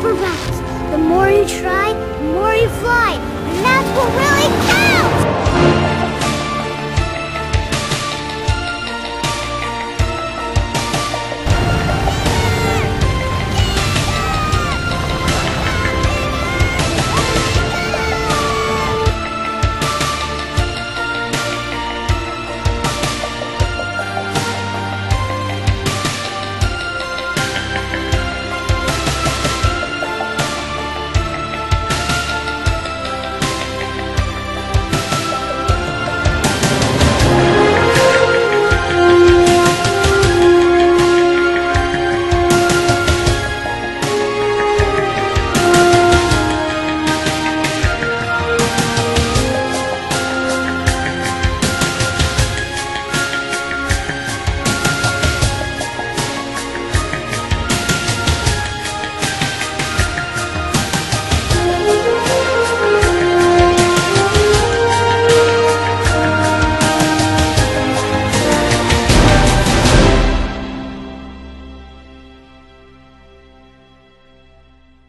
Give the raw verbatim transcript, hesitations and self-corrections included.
acrobats. The more you try, the more you fly. And that's what really counts!